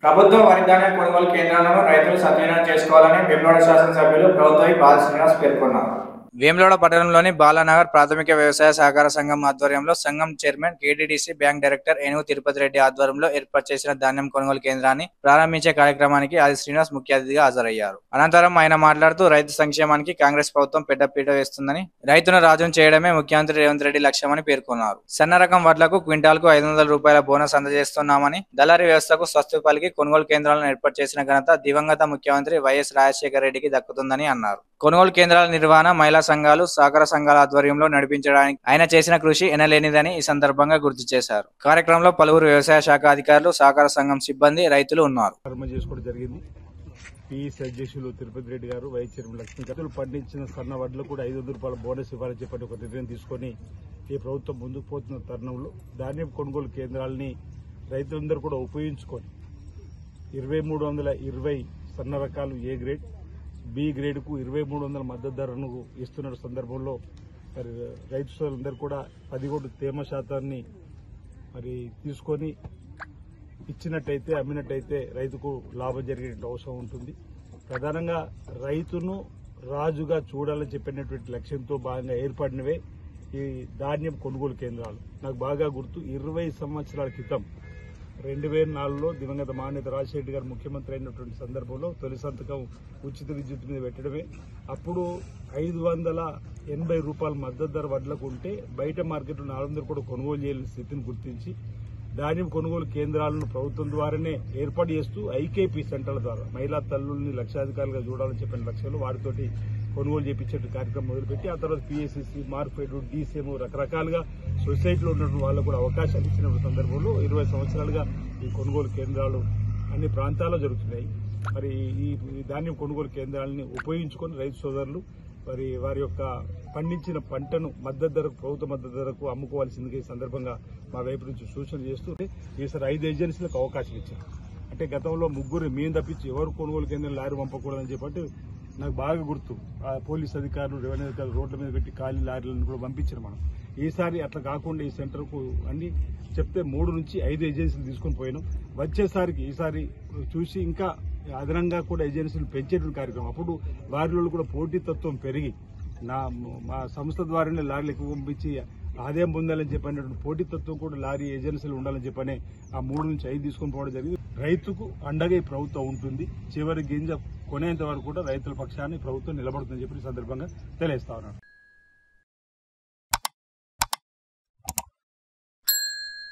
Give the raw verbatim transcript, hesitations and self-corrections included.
ప్రభుత్వ వరి ధాన్యం కొనుగోలు కేంద్రాలను రైతులు సద్వినియోగం చేసుకోవాలని వేములవాడ శాసనసభ్యులు ప్రభుత్వ బాల శ్రీనివాస్ పేర్కొన్నారు. వేములవాడ పట్టణంలోని బాలానగర్ ప్రాథమిక వ్యవసాయ సహకార సంఘం ఆధ్వర్యంలో సంఘం చైర్మన్, కేటీడీసీ బ్యాంక్ డైరెక్టర్ ఏనుగు తిరుపతి రెడ్డి ఆధ్వర్యంలో ఏర్పాటు చేసిన ధాన్యం కొనుగోలు కేంద్రాన్ని ప్రారంభించే కార్యక్రమానికి ఆది శ్రీనివాస్ ముఖ్య అతిథిగా హాజరయ్యారు. అనంతరం ఆయన మాట్లాడుతూ రైతు సంక్షేమానికి కాంగ్రెస్ ప్రభుత్వం పెద్దపీట వేస్తుందని, రైతును రాజును చేయడమే ముఖ్యమంత్రి రేవంత్ రెడ్డి లక్ష్యమని పేర్కొన్నారు. సన్న రకం వడ్లకు క్వింటాల్కు ఐదు వందల రూపాయల బోనస్ అందజేస్తున్నామని, దళారీ వ్యవస్థకు స్వస్తి పలికి కొనుగోలు కేంద్రాలను ఏర్పాటు చేసిన ఘనత దివంగత ముఖ్యమంత్రి వైఎస్ రాజశేఖర రెడ్డికి దక్కుతుందని అన్నారు. కొనుగోలు కేంద్రాల నిర్వహణ మహిళా సంఘాలు, సహకార సంఘాల ఆధ్వర్యంలో నడిపించడానికి ఆయన చేసిన కృషి ఎనలేనిదని ఈ సందర్భంగా గుర్తు చేశారు. కార్యక్రమంలో పలువురు వ్యవసాయ శాఖ అధికారులు, సహకార సంఘం సిబ్బంది, రైతులు ఉన్నారు. అధ్యక్షులు తిరుపతి రెడ్డి గారు, వైస్ చైర్మన్ లక్ష్మీ రైతులు పండించిన సన్న వడ్లు కూడా ఐదు వందల రూపాయల బోనస్ ఇవ్వాలని చెప్పి ఒక నిర్ణయం తీసుకుని ఈ ప్రభుత్వం ముందుకు పోతున్న తరుణంలో ధాన్యం కొనుగోలు కేంద్రాలని రైతులందరూ కూడా ఉపయోగించుకొని ఇరవై మూడు వందల ఇరవై సన్న రకాలు ఏ గ్రేడ్, బి గ్రేడ్ కు ఇరవై మూడు వందల మద్దతు ధరను ఇస్తున్న సందర్భంలో మరి రైతు సోదరులందరూ కూడా పదిహేడు తేమ శాతాన్ని మరి తీసుకొని ఇచ్చినట్టయితే, అమ్మినట్టయితే రైతుకు లాభం జరిగే అవసరం ఉంటుంది. ప్రధానంగా రైతును రాజుగా చూడాలని చెప్పినటువంటి లక్ష్యంతో భాగంగా ఏర్పడినవే ఈ ధాన్యం కొనుగోలు కేంద్రాలు. నాకు బాగా గుర్తు, ఇరవై సంవత్సరాల క్రితం రెండు వేల నాలుగులో దివంగత మాన్యత రాజశేఖర్ గారు ముఖ్యమంత్రి అయినటువంటి సందర్భంలో తొలి సంతకం ఉచిత విద్యుత్ మీద పెట్టడమే. అప్పుడు ఐదు వందల ఎనభై రూపాయల మద్దతు ధర వడ్లకు ఉంటే బయట మార్కెట్లో నాలుగు వందలు కూడా కొనుగోలు చేయలేని స్థితిని గుర్తించి ధాన్యం కొనుగోలు కేంద్రాలను ప్రభుత్వం ద్వారానే ఏర్పాటు చేస్తూ ఐకేపీ సెంటర్ల ద్వారా మహిళా తల్లుల్ని లక్షాధికారులుగా చూడాలని చెప్పిన లక్ష్యంలో వారితోటి కొనుగోలు చేపించే కార్యక్రమం మొదలుపెట్టి ఆ తర్వాత పీఎస్సీసీ, మార్కెట్, డీసీఎం రకరకాలుగా సొసైటీలో ఉన్నటువంటి వాళ్ళకు కూడా అవకాశాలు ఇచ్చిన సందర్భంలో ఇరవై సంవత్సరాలుగా ఈ కొనుగోలు కేంద్రాలు అన్ని ప్రాంతాల్లో జరుగుతున్నాయి. మరి ఈ ధాన్యం కొనుగోలు కేంద్రాలని ఉపయోగించుకొని రైతు సోదరులు మరి వారి యొక్క పండించిన పంటను మద్దతు ధరకు, ప్రభుత్వ మద్దతు ధరకు అమ్ముకోవాల్సిందిగా ఈ సందర్భంగా మా వైపు నుంచి సూచనలు చేస్తూ ఈసారి ఐదు ఏజెన్సీలకు అవకాశం ఇచ్చారు. అంటే గతంలో ముగ్గురు మేము తప్పించి ఎవరు కొనుగోలు కేంద్రం లారీ పంపకూడదని చెప్పి నాకు బాగా గుర్తు. పోలీస్ అధికారులు, రెవెన్యూ అధికారులు రోడ్ల మీద పెట్టి ఖాళీ లారీలను కూడా పంపించారు. మనం ఈసారి అట్లా కాకుండా ఈ సెంటర్కు అన్ని చెప్తే మూడు నుంచి ఐదు ఏజెన్సీలు తీసుకుని పోయినాం. వచ్చేసరికి ఈసారి చూసి ఇంకా అదనంగా కూడా ఏజెన్సీలు పెంచేటువంటి కార్యక్రమం. అప్పుడు వారిలో కూడా పోటీతత్వం పెరిగి నా మా సంస్థ ద్వారానే లారీలు ఎక్కువ పంపించి ఆదాయం పొందాలని చెప్పినటువంటి పోటీతత్వం కూడా లారీ ఏజెన్సీలు ఉండాలని చెప్పనే ఆ మూడు నుంచి ఐదు తీసుకొని పోవడం జరిగింది. రైతుకు అండగా ఈ ప్రభుత్వం ఉంటుంది. చివరి గింజ కొనేంత వరకు కూడా రైతుల పక్షాన్ని ప్రభుత్వం నిలబడుతుందని చెప్పి ఈ సందర్భంగా తెలియజేస్తా ఉన్నాను.